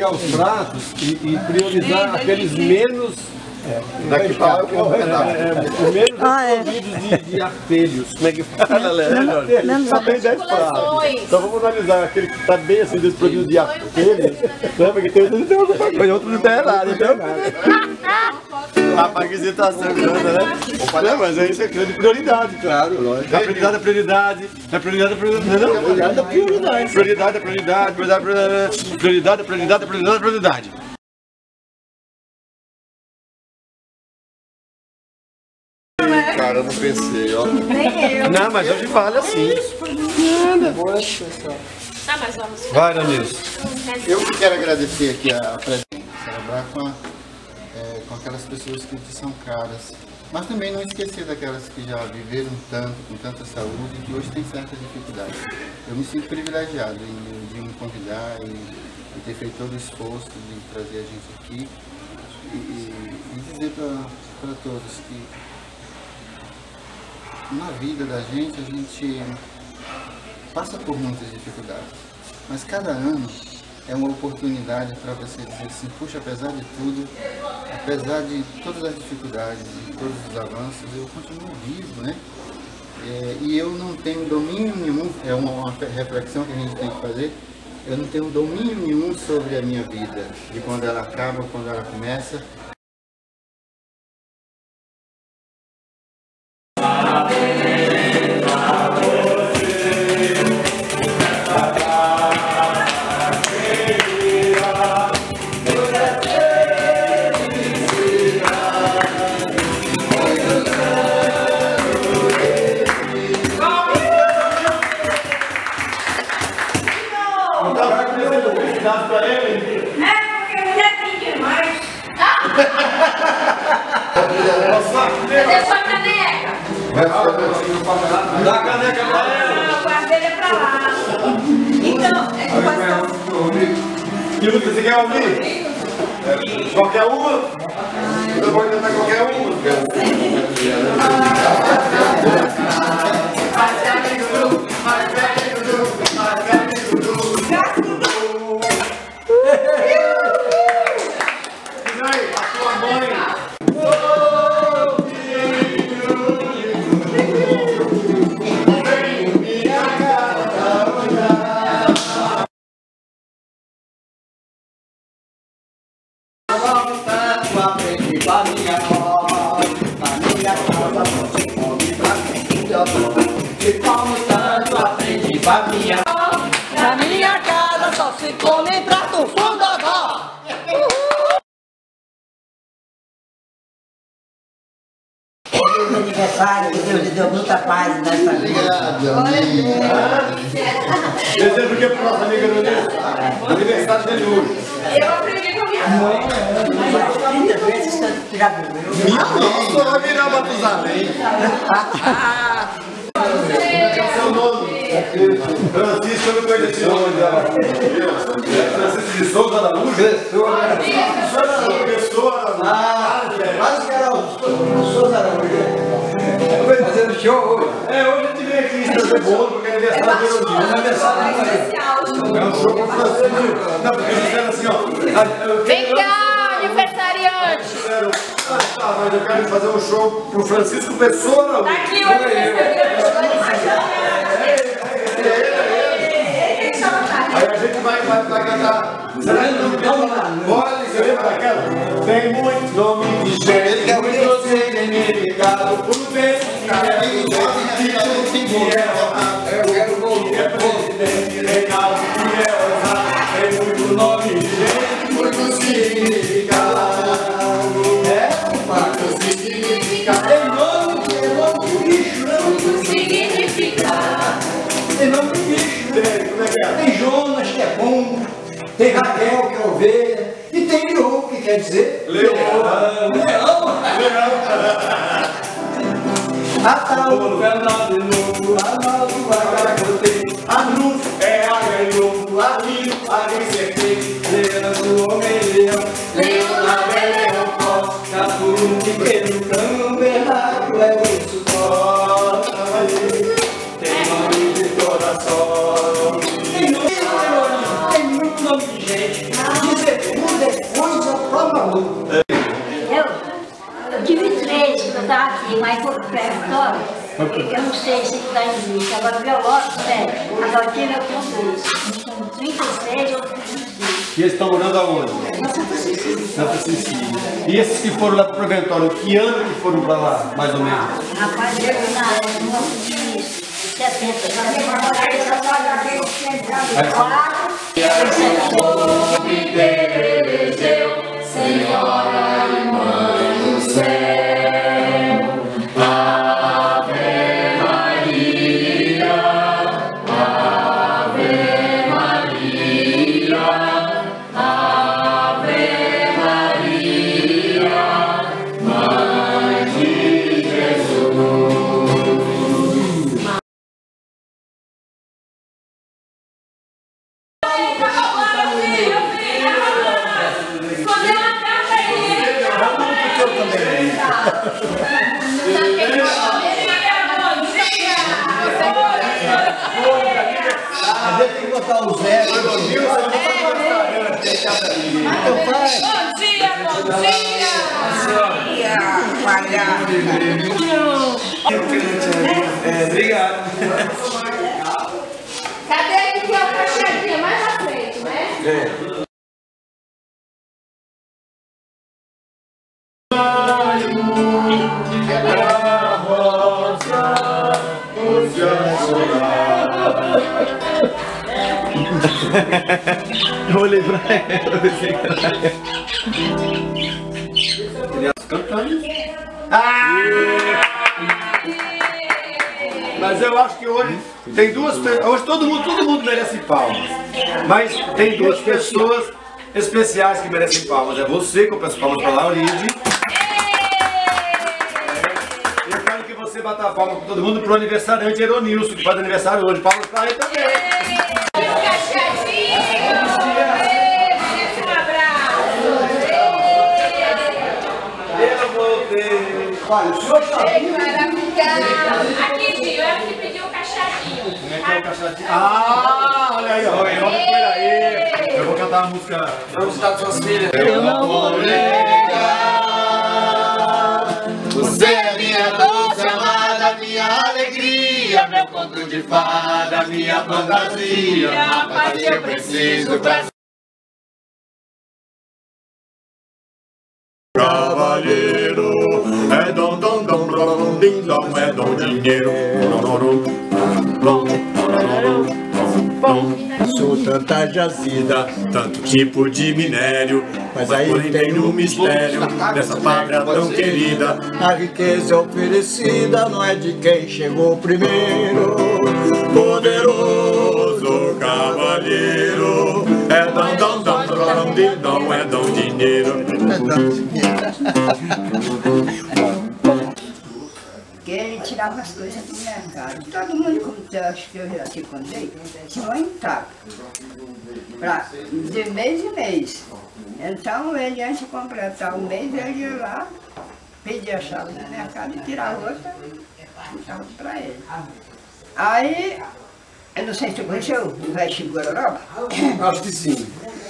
os pratos e priorizar aqueles menos daqui para lá menos desprovidos de artelhos. Como é que fala, Léo? Só tem 10 pratos. Então vamos analisar aquele que está bem assim desprovido de artelhos. Lembra que tem alguma coisa, outro não tem nada, então. Rapaz, que situação grande, né? Não, mas é isso, é de prioridade, claro, lógico. A prioridade é prioridade. A prioridade é prioridade. Não, prioridade é prioridade. Prioridade é prioridade. Prioridade é prioridade. Prioridade é prioridade. Cara, eu não pensei, ó. Nem eu. Não, mas hoje vale assim. Nada. Tá, mas vamos. Vai, Danilo. Eu quero agradecer aqui a presença, celebrar com aquelas pessoas que te são caras, mas também não esquecer daquelas que já viveram tanto, com tanta saúde, e que hoje tem certas dificuldades. Eu me sinto privilegiado de me convidar e ter feito todo o esforço de trazer a gente aqui e dizer para todos que na vida da gente, a gente passa por muitas dificuldades, mas cada ano é uma oportunidade para você dizer assim, puxa, apesar de tudo, apesar de todas as dificuldades, de todos os avanços, eu continuo vivo, né? E eu não tenho domínio nenhum, é uma reflexão que a gente tem que fazer, eu não tenho domínio nenhum sobre a minha vida, de quando ela acaba, quando ela começa. Cadê sua caneca? Dá a caneca pra ela. O quarto dele é pra lá. Então, Você quer ouvir? Qualquer uma? Você pode tentar qualquer uma. Na minha casa só se come prato fundador. Feliz aniversário, que Deus lhe deu muita paz nessa vida. Desejo o que para nossa amiga Danilo? Aniversário dele hoje. eu aprendi com a minha mãe. Mas 30 vezes você já viveu. Nossa, vai virar Matusalém. Qual é o seu nome? Francisco, eu não conheço esse nome dela. Francisco de Souza Araújo? Pessoa. Quase que era o Souza Araújo. Vai fazendo show hoje. Hoje a gente veio aqui trazer bolo, porque é aniversário dele. É um show com o Francisco. Não, porque eles disseram assim, ó. Vem cá, aniversariante. Mas eu quero fazer um show pro Francisco Pessoa Araújo. Tá aqui o aniversariante. Aí a gente vai cantar. Será que não tem? Bora, você lembra daquela? Tem muito nome de gente, muito significado. Por vezes, eu quero que é presidente, Reinaldo, que é ousado. Tem muito nome de gente, muito significado. Muito significado. Tem nome de bicho, não? Muito significado. Tem nome de bicho. Tem Jonas, que é bom. Tem Raquel, que é ovelha. E tem Leão, que quer dizer Leão. Ataúdo, Fernando de novo, Arnaldo, Agaracotei, Anúncio é águia de novo, Arlindo, águia certei. Leandro, homem, leão, Leonardo é leão. Capuru, pequeno, cão, berraco, é urso, só. Tem nome de toda sorte. Tem muito nome de gente. fazer coisa pra maluco. Eu tive 3 quando eu estava aqui, mas foi pro pré-vitório. Eu não sei se está em lista. Agora, biológico, né? Adotivo eu tenho 2. São 36 ou 36. E eles estão morando aonde? Na Santa Cecília. Santa Cecília. E esses que foram lá pro Preventório, que ano que foram pra lá, mais ou menos? Rapaz, eu na 70. Já tem uma Senhora e Mãe do céu, Ave Maria, Ave Maria, Ave Maria, Mãe de Jesus. A gente tem que botar o zero. Bom dia, Obrigado. Cadê aqui que é o caixadinha mais à frente, né? Eu olhei pra ela, pensei que era ela. Crianças cantando. Mas eu acho que hoje tem duas pessoas. Hoje todo mundo merece palmas. Mas tem duas pessoas especiais que merecem palmas. É você que eu peço palmas para Lauride. Eu quero que você bata a palma com todo mundo pro aniversariante Eronilson, que faz aniversário hoje. Palmas para ele também. Olha, o senhor está Aqui, Gil, ela que pediu o caixadinho. Como é que é o caixadinho? Ah, olha aí, olha aí. Eu vou cantar a música. Vamos cantar suas filhas. Eu não vou negar. Você é minha doce amada, minha alegria, meu conto de fada, minha fantasia, a paz que eu preciso pra Cavalheiro, é dom, dom, dom, dom, ding, dom, é dom, dinheiro. Sou tanta jazida, tanto tipo de minério, mas aí tem um mistério dessa pátria tão querida. A riqueza oferecida não é de quem chegou primeiro. Poderoso cavalheiro, é dom, dom, dom, dom, ding, dom, é dom, dinheiro. Que ele tirava as coisas do mercado. Todo mundo, como acho que eu já te contei, tinha um entrave de mês em mês. Então ele, antes de completar o mês, ele ia lá, pedia a chave do mercado e tirava outra para ele. Aí, eu não sei se você conheceu o velho Chico Gororoba. Acho que sim.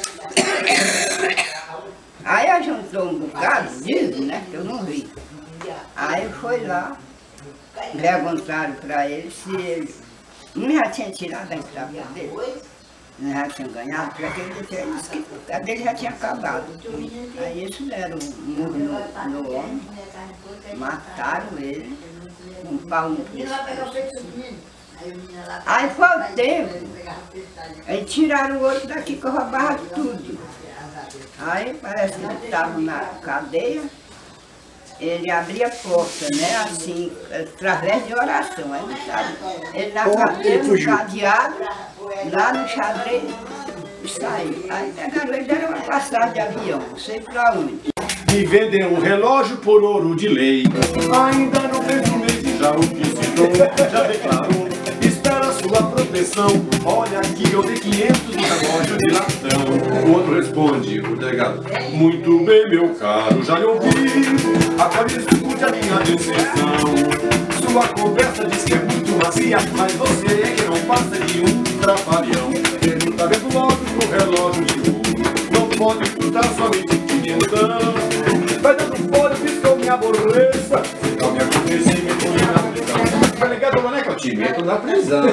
Aí juntou um bocado, dizem, né, que eu não vi. Aí foi lá, perguntaram para ele se ele não já tinha tirado a entrada dele, não já tinha ganhado, para que ele disse que a dele já tinha acabado. Aí eles deram um murro no homem, mataram ele, um pau no pescoço. Aí foi o tempo, aí tiraram o outro daqui que roubava tudo. Aí parece que ele estava na cadeia, ele abria a porta, né, assim, através de oração. Ele na cadeia, no cadeado, lá no xadrez, saiu. Aí pegaram ele, deram uma passagem de avião, não sei pra onde. E vendem um relógio por ouro de lei. Ainda não fez um mês e já o visitou, já declarou, espera sua proteção. Olha aqui, eu dei 500 no relógio de latão. O outro responde, o delegado, muito bem, meu caro, já lhe ouvi. Agora escute a minha decisão. Sua conversa diz que é muito macia, mas você é que não passa de um trapalhão. Ele tá vendo logo pro relógio de ouro. Não pode ocultar somente então. Vai dando fora, diz que eu me aborreça. Não me aconteça e me põe na prisão. Tá ligado, mané, que eu te meto na prisão.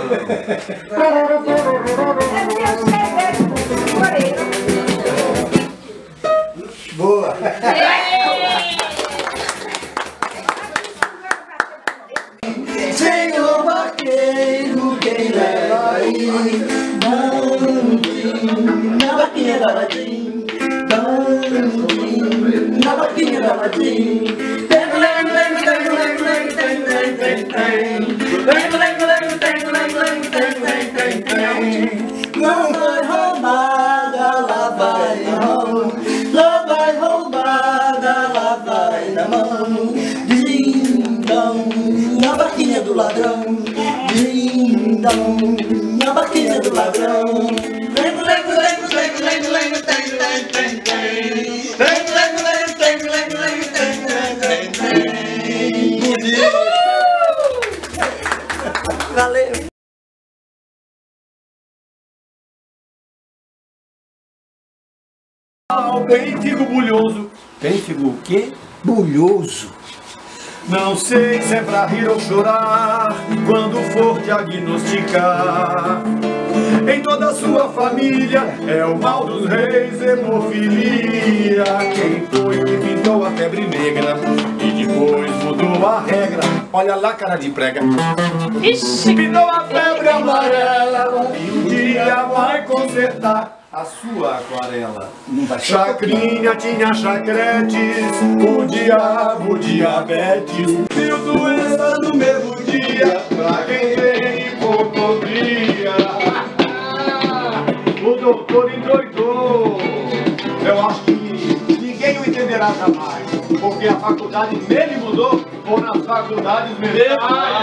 Boa! Senhor vaqueiro, quem leva aí? Na vaquinha da Latim, na vaquinha da Latim. Não vai roubada, lá vai na mão. Lá vai roubada, lá vai na mão. Dindão, na barquinha do ladrão. Dindão, na barquinha do ladrão. Valeu! Pênfigo bulhoso. Pênfigo o quê? Bulhoso. Não sei se é pra rir ou chorar quando for diagnosticar. Em toda a sua família é o mal dos reis, hemofilia. Quem foi que pintou a febre negra e depois mudou a regra? Olha lá, cara de prega. Ixi. Pintou a febre amarela e um dia vai consertar a sua aquarela. Chacrinha tinha chacretes, o diabo diabetes. Mil doenças no mesmo dia, pra quem tem hipocondria. O doutor endoidou. Eu acho que ninguém o entenderá jamais, porque a faculdade nele mudou, ou nas faculdades mesmo.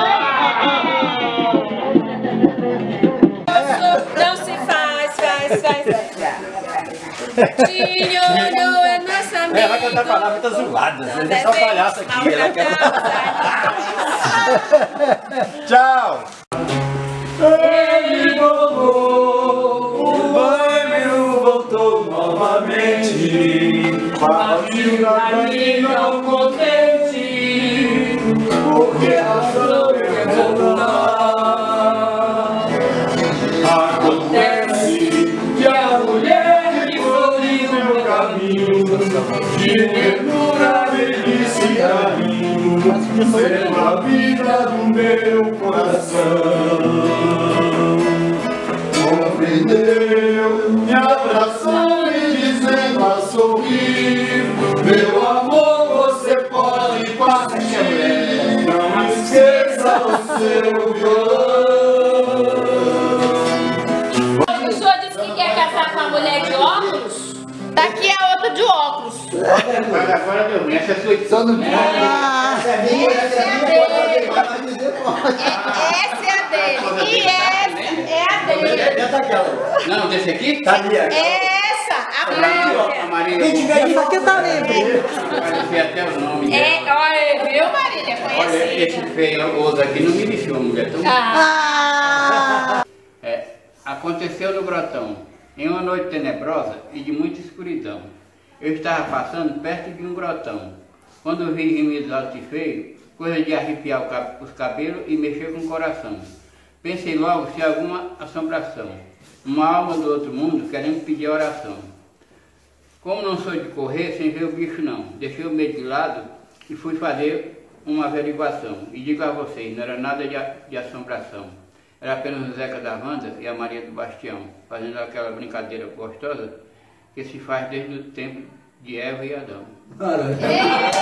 Não se faz. Tinho é nossa amiga. Ela canta palavras zoadas, né? Deixa essa palhaça aqui. Ela quer... Tchau! Ele voltou, o banho voltou novamente. Partiu dali não contente, porque achou que ia voltar. Acontece que a mulher que foi meu caminho, de ternura, velhice e carinho, sendo a vida do meu coração. Compreendeu, me abraçou e dizendo a sorrir: meu amor, você pode partir, não esqueça o seu violão. O senhor disse que quer casar com uma mulher de óculos? Daqui é outra de óculos. Mas agora deu, essa é a sua edição do mundo. Essa é dele. E essa é a dele. Não, desse aqui? Tá ali, Essa, a Maria. A Maria. Quem tiver isso aqui tá livre. Parecia até o nome. Olha, viu, Marília? Olha, Conheci. esse feioso aqui não me deixou, mulher. Tão... Aconteceu no Grotão, em uma noite tenebrosa e de muita escuridão. Eu estava passando perto de um grotão, quando vi gemidos altos e feios, coisa de arrepiar os cabelos e mexer com o coração. Pensei logo se alguma assombração, uma alma do outro mundo querendo pedir oração. Como não sou de correr sem ver o bicho não, deixei o medo de lado e fui fazer uma averiguação. E digo a vocês, não era nada de assombração. Era apenas o Zeca da Wanda e a Maria do Bastião, fazendo aquela brincadeira gostosa que se faz desde o tempo de Eva e Adão.